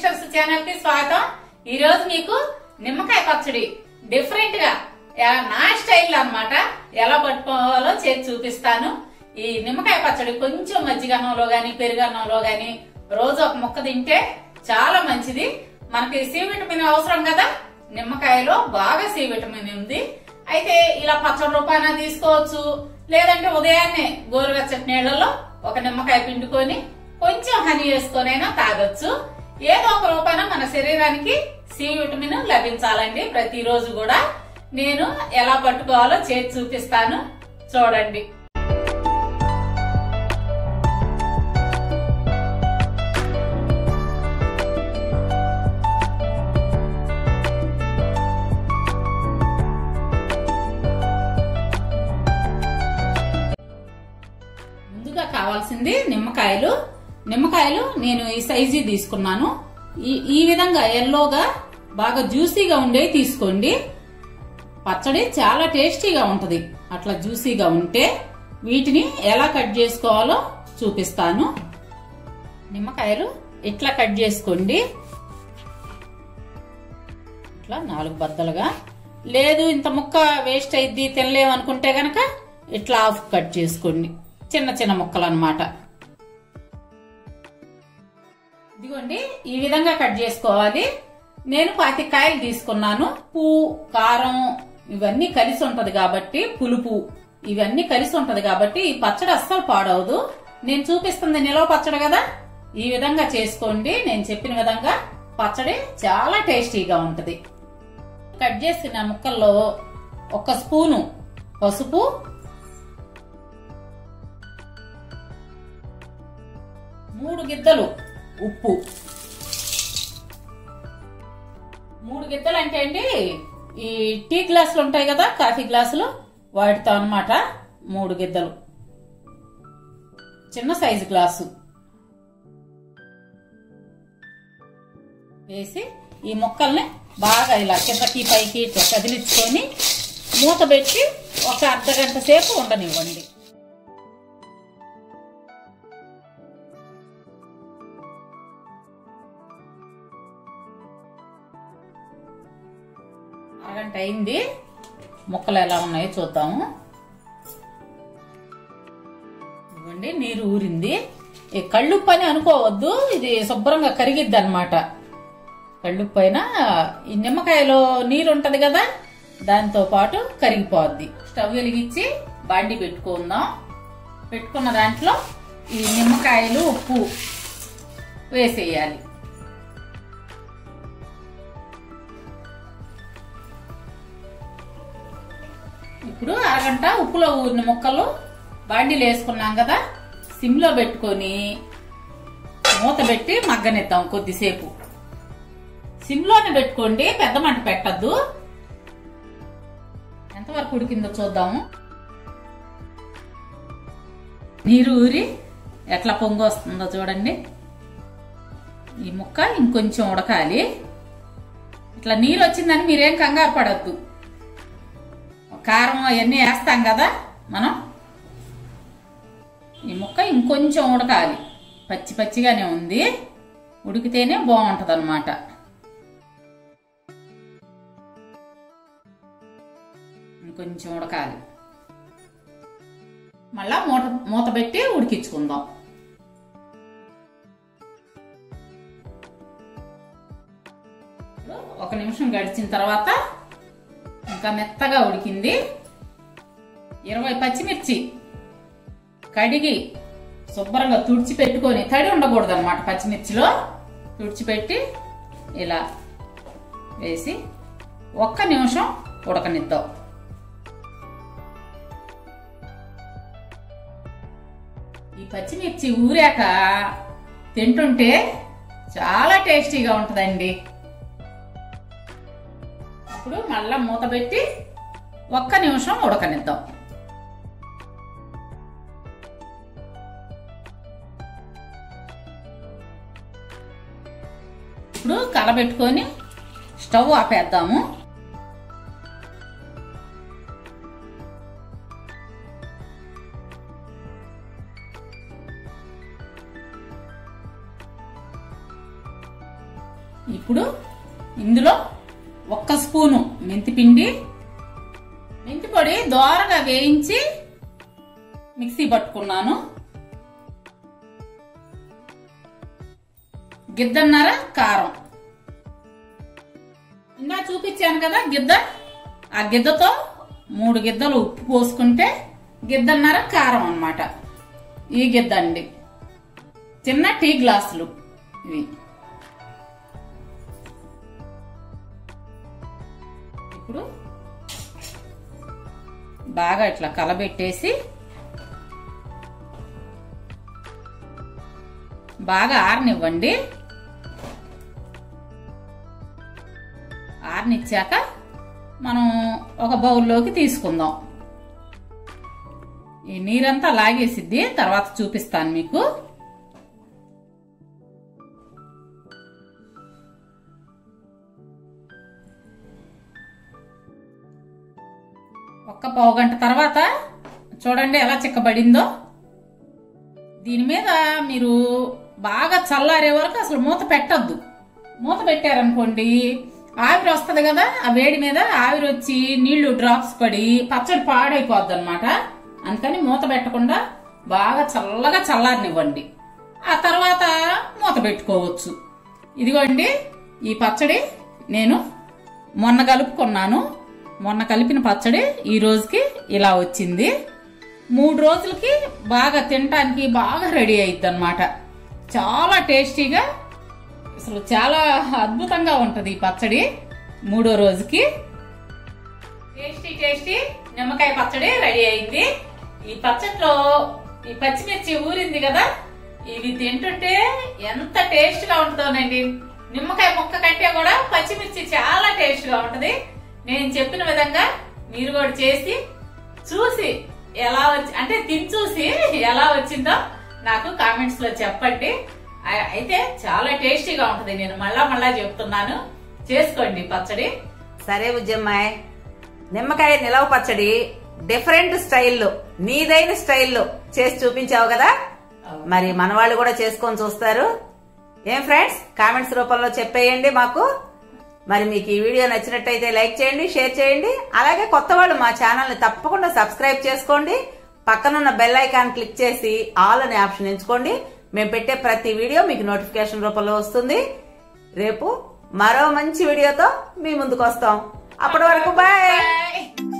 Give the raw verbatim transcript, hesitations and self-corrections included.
Sisters channel కి స్వాగతం. ఈ రోజు మీకు నిమ్మకాయ పచ్చడి డిఫరెంట్ గా నా స్టైల్ అన్నమాట ఎలా పట్టుకోవాలో చేసి చూపిస్తాను. ఈ నిమ్మకాయ పచ్చడి కొంచెం మజ్జిగన్నంలో గాని పెరుగన్నంలో గాని రోజు ఒక ముక్క తింటే చాలా మంచిది. మనకి సి విటమిన్ అవసరం కదా, నిమ్మకాయలో బాగా సి విటమిన్ ఉంది. అయితే ఇలా పచ్చడి రూపాన తీసుకోవచ్చు, లేదంటే ఉదయాన్నే గోరువెచ్చటి నీళ్లలో ఒక నిమ్మకాయ పిండుకొని కొంచెం హనీ వేసుకొనైనా తాగొచ్చు. ఏదో ఒక రూపాన మన శరీరానికి సి విటమిన్ లభించాలండి. ప్రతిరోజు కూడా నేను ఎలా పట్టుకోవాలో చేసి చూపిస్తాను, చూడండి. ముందుగా కావాల్సింది నిమ్మకాయలు. నిమ్మకాయలు నేను ఈ సైజు తీసుకున్నాను. ఈ ఈ విధంగా ఎల్లోగా బాగా జ్యూసీగా ఉండేవి తీసుకోండి. పచ్చడి చాలా టేస్టీగా ఉంటది అట్లా జ్యూసీగా ఉంటే. వీటిని ఎలా కట్ చేసుకోవాలో చూపిస్తాను. నిమ్మకాయలు ఇట్లా కట్ చేసుకోండి, ఇట్లా నాలుగు బద్దలుగా. లేదు ఇంత ముక్క వేస్ట్ అయింది తినలేమనుకుంటే గనక ఇట్లా హాఫ్ కట్ చేసుకోండి, చిన్న చిన్న ముక్కలు అన్నమాట. ఇదిగోండి ఈ విధంగా కట్ చేసుకోవాలి. నేను పాతి కాయలు తీసుకున్నాను. ఉప్పు కారం ఇవన్నీ కలిసి ఉంటది కాబట్టి, పులుపు ఇవన్నీ కలిసి ఉంటది కాబట్టి ఈ పచ్చడి అస్సలు పాడవదు. నేను చూపిస్తుంది నిలవ పచ్చడి కదా, ఈ విధంగా చేసుకోండి. నేను చెప్పిన విధంగా పచ్చడి చాలా టేస్టీగా ఉంటది. కట్ చేసిన ముక్కల్లో ఒక స్పూను పసుపు, మూడు గిద్దలు ఉప్పు. మూడు గిద్దలు అంటే అండి ఈ టీ గ్లాసులు ఉంటాయి కదా, కాఫీ గ్లాసులు, వాటితో అన్నమాట. మూడు గిద్దలు, చిన్న సైజు గ్లాసు వేసి ఈ ముక్కల్ని బాగా ఇలా కిందకి పైకి ఇట్లా కదిలించుకొని మూత పెట్టి ఒక అర్ధ గంట సేపు ఉండనివ్వండి. అరగంట అయింది. ముక్కలు ఎలా ఉన్నాయో చూద్దాము. ఇవ్వండి నీరు ఊరింది. ఈ కళ్ళుప్పు అని అనుకోవద్దు, ఇది శుభ్రంగా కరిగిద్ది అనమాట. కళ్ళుప్పు అయినా ఈ నిమ్మకాయలో నీరు ఉంటది కదా, దాంతో పాటు కరిగిపోద్ది. స్టవ్ వెలిగించి బాండి పెట్టుకుందాం. పెట్టుకున్న దాంట్లో ఈ నిమ్మకాయలు ఉప్పు వేసేయాలి. ఇప్పుడు అరగంట ఉప్పులో ఊరిన ముక్కలు బాండీలు వేసుకున్నాం కదా, సిమ్ లో పెట్టుకొని మూత పెట్టి మగ్గనిద్దాం కొద్దిసేపు. సిమ్ లోనే పెట్టుకోండి, పెద్ద మంట పెట్టద్దు. ఎంతవరకు ఉడికిందో చూద్దాము. నీరు ఊరి ఎట్లా పొంగు వస్తుందో చూడండి. ఈ ముక్క ఇంకొంచెం ఉడకాలి. ఇట్లా నీరు వచ్చిందని మీరేం కంగారు పడద్దు. కారం అవన్నీ వేస్తాం కదా మనం. ఈ ముక్క ఇంకొంచెం ఉడకాలి, పచ్చి పచ్చిగానే ఉంది. ఉడికితేనే బాగుంటది అన్నమాట. ఇంకొంచెం ఉడకాలి. మళ్ళా మూత మూత పెట్టి ఉడికించుకుందాం. ఒక నిమిషం గడిచిన తర్వాత ఇంకా మెత్తగా ఉడికింది. ఇరవై పచ్చిమిర్చి కడిగి శుభ్రంగా తుడిచి పెట్టుకొని, తడి ఉండకూడదు అనమాట పచ్చిమిర్చిలో, తుడిచిపెట్టి ఇలా వేసి ఒక్క నిమిషం ఉడకనిద్దాం. ఈ పచ్చిమిర్చి ఊరాక తింటుంటే చాలా టేస్టీగా ఉంటుందండి. ఇప్పుడు మళ్ళా మూత పెట్టి ఒక్క నిమిషం ఉడకనిద్దాం. ఇప్పుడు కలబెట్టుకొని స్టవ్ ఆపేద్దాము. ఇప్పుడు ఇందులో ఒక్క స్పూను మెంతిపిండి, మెంతి పొడి దోరగా వేయించి మిక్సీ పట్టుకున్నాను. గిద్దన్నర కారం, ఇంకా చూపించాను కదా గిద్ద, ఆ గిద్దతో మూడు గిద్దలు ఉప్పు పోసుకుంటే గిద్దన్నర కారం అన్నమాట. ఈ గిద్ద అండి, చిన్న టీ గ్లాసులు ఇవి. ఇప్పుడు బాగా ఇట్లా కలబెట్టేసి బాగా ఆరనివ్వండి. ఆరనిచ్చాక మనం ఒక బౌల్లోకి తీసుకుందాం. ఈ నీరంతా లాగేసిద్ది, తర్వాత చూపిస్తాను మీకు. ఒక్క పావు గంట తర్వాత చూడండి ఎలా చిక్కబడిందో. దీని మీద మీరు బాగా చల్లారే వరకు అసలు మూత పెట్టద్దు. మూత పెట్టారనుకోండి ఆవిరి వస్తుంది కదా, ఆ వేడి మీద ఆవిరి వచ్చి నీళ్లు డ్రాప్స్ పడి పచ్చడి పాడైపోద్ది అనమాట. అందుకని మూత పెట్టకుండా బాగా చల్లగా చల్లారనివ్వండి. ఆ తర్వాత మూత పెట్టుకోవచ్చు. ఇదిగోండి ఈ పచ్చడి నేను మొన్న కలుపుకున్నాను. మొన్న కలిపిన పచ్చడి ఈ రోజుకి ఇలా వచ్చింది. మూడు రోజులకి బాగా తినటానికి బాగా రెడీ అయిద్ది అనమాట. చాలా టేస్టీగా, అసలు చాలా అద్భుతంగా ఉంటది ఈ పచ్చడి. మూడో రోజుకి టేస్టీ టేస్టీ నిమ్మకాయ పచ్చడి రెడీ అయింది. ఈ పచ్చడిలో ఈ పచ్చిమిర్చి ఊరింది కదా, ఇవి తింటుంటే ఎంత టేస్ట్ గా ఉంటుందోనండి. నిమ్మకాయ ముక్క కంటే కూడా పచ్చిమిర్చి చాలా టేస్ట్ గా ఉంటది. నేను చెప్పిన విధంగా మీరు కూడా చేసి చూసి ఎలా వచ్చి అంటే తిని చూసి ఎలా వచ్చిందో నాకు కామెంట్స్ లో చెప్పండి. అయితే చాలా టేస్టీగా ఉంటది. నేను మళ్ళా మళ్ళా చెప్తున్నాను, చేసుకోండి పచ్చడి. సరే బుజ్జమ్మాయ్, నిమ్మకాయ నిలవ పచ్చడి డిఫరెంట్ స్టైల్లో, నీదైన స్టైల్లో చేసి చూపించావు కదా, మరి మన వాళ్ళు కూడా చేసుకొని చూస్తారు. ఏం ఫ్రెండ్స్, కామెంట్స్ రూపంలో చెప్పేయండి మాకు. మరి మీకు ఈ వీడియో నచ్చినట్టయితే లైక్ చేయండి, షేర్ చేయండి. అలాగే కొత్త వాళ్ళు మా ఛానల్ ని తప్పకుండా సబ్స్క్రైబ్ చేసుకోండి. పక్కనున్న బెల్ ఐకాన్ క్లిక్ చేసి ఆల్ అనే ఆప్షన్ ఎంచుకోండి. మేము పెట్టే ప్రతి వీడియో మీకు నోటిఫికేషన్ రూపంలో వస్తుంది. రేపు మరో మంచి వీడియోతో మీ ముందుకు వస్తాం. అప్పటి వరకు బాయ్.